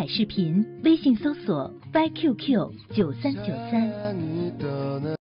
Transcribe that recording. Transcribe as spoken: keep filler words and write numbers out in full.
彩视频，微信搜索 Y Q Q 九三九三。